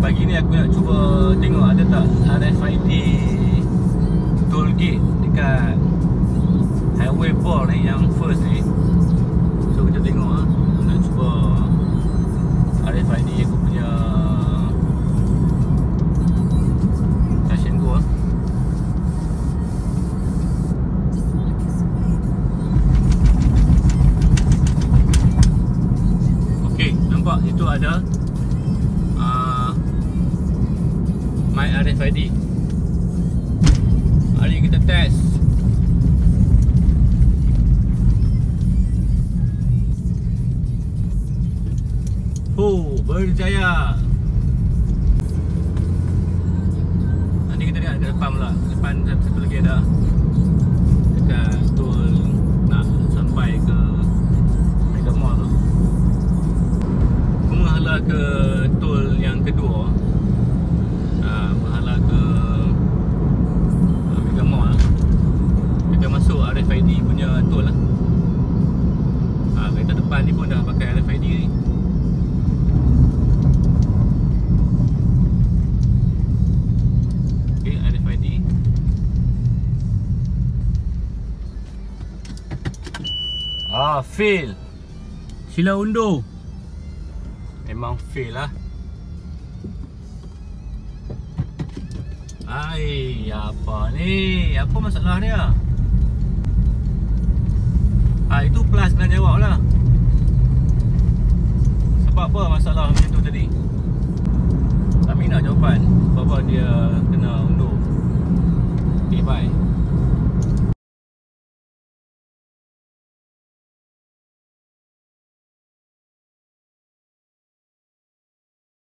Pagi ni aku nak cuba tengok ada tak RFID toll gate dekat highway ball ni, yang first ni. So kita tengok lah. Nak cuba RFID aku punya touch and go lah. Okay, nampak itu ada My RFID. Mari kita test. Berjaya. Nanti kita lihat ke depan pula. Depan satu lagi ada dekat tol nak sampai ke Mega Mall tu. Aku menghala ke tol yang kedua, menghala ke Mega Mall. Kita masuk RFID punya tol lah. Kereta depan ni pun dah pakai RFID ni. Okay, RFID. Fail. Sila undur. Memang fail lah. Apa ni? Apa masalah dia? Itu plus kena jawab lah.